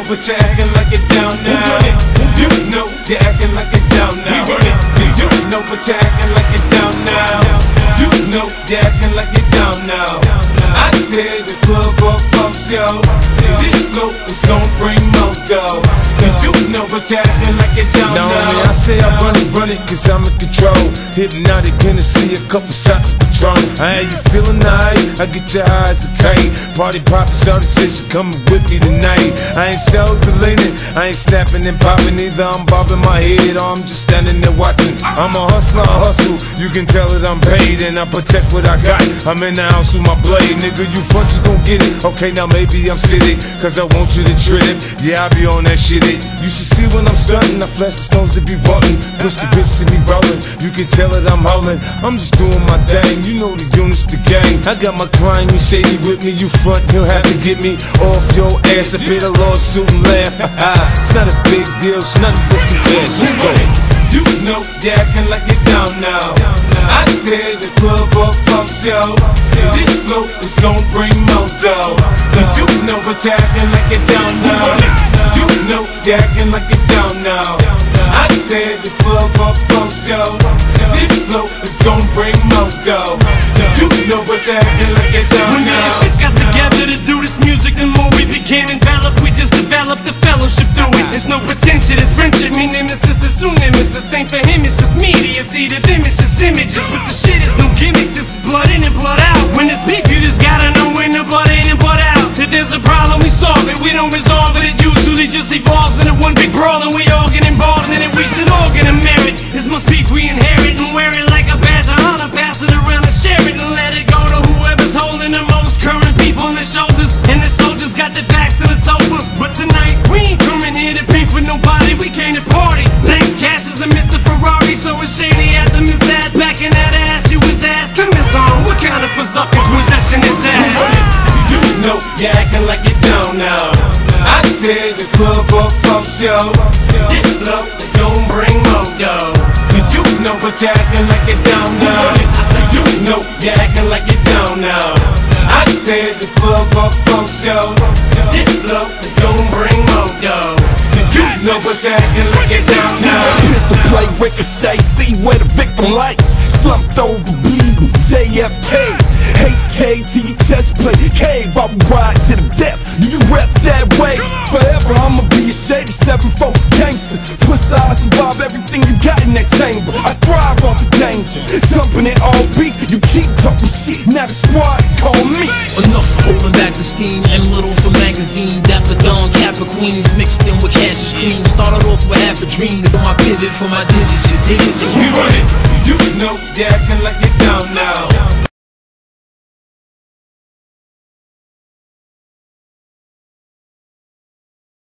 but you're acting like it down now. You know you're acting like it down now. You know but you're acting like it down now. You know you're acting like it down now. I tear the club up, fuck show. This flow is gon' bring more dough. You know but you're acting like it down now. I say I run it, cause I'm in control. Hypnotic Hennessy, a couple shots of Patron. I had you feeling nice, I get your high as a kite. Party poppin', shawty said she coming with me tonight. I ain't self-deleting, I ain't snapping and popping either. I'm bobbing my head or I'm just standing there watching. I'm a hustler, I hustle, you can tell that I'm paid. And I protect what I got, I'm in the house with my blade. Nigga, you front, you gon' get it. Okay, now maybe I'm sitting, cause I want you to trip. Yeah, I be on that shit it. You should see when I'm stunting, I flash the stones to be button. Push the grips and me rolling, you can tell that I'm howling. I'm just doing my thing, you know the units, the gang. I got my crime, you shady with me, you front, you'll have to get me off your ass. I pay the lawsuit and laugh, it's not a big deal, it's nothing but some cash, let's go. You know you're acting like it down now. I tear the club up, fuck show. This flow is gon' bring more dough. You know but you're acting like it down now. You know you're acting like it down now. I tear the club up, fuck show. This flow is gon' bring more dough. You know but you're acting like it down now. When we got together to do this music, the more we became enveloped, we just developed the fellowship through it. There's no pretension, it's friendship, me nemesis is soon nemesis. Ain't for him, it's just media, see the image, just images. With the shit, it's no gimmicks, this is blood in and blood out. When it's beef, you just gotta know when the blood in and blood out. If there's a problem, we solve it, we don't resolve it. It usually just evolves into one big brawl, and we all get involved in it. We should all get a merit. This must be we inherit and wear it like a badge of honor. Pass it around and share it and let it go to whoever's holding the most current people on their shoulders. And the soldiers got their backs and it's over. But tonight, we ain't coming here to beef with nobody, we came to party. Thanks, Cash is a Mr. Ferrari, so it's shady at the Miss Ad. Back in that ass, you was asking this on. What kind of berserker possession is that? You know you're acting like it down now. I tear the club up, fuck show. This flow is gon' bring more dough. You know but you're acting like it down now. I said you know you're acting like it down now. I tear the club up, fuck show. This flow is gon' bring more dough. You know but you're acting like it down now. Pistol play, ricochet, see where the victim like. Slumped over, bleeding, JFK. HK to your chest plate, cave, I will ride to the death. You rep that way, forever I'ma be a shady 7-4 gangster. Plus I survive everything you got in that chamber. I thrive off the danger, jumping in all beat. You keep talking shit, now the squad call me. Enough for holding back the steam, and little for magazine. Dapper Dawn, Kappa Queens, mixed in with Cassius Cream. Started off with half a dream, to my pivot for my digits, you dig it? So we run it, you know you're acting like it down now.